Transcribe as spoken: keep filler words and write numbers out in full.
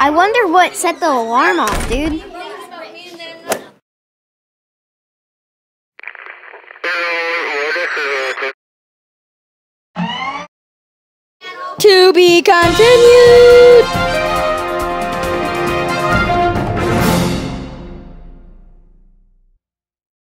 I wonder what set the alarm off, dude. To be continued.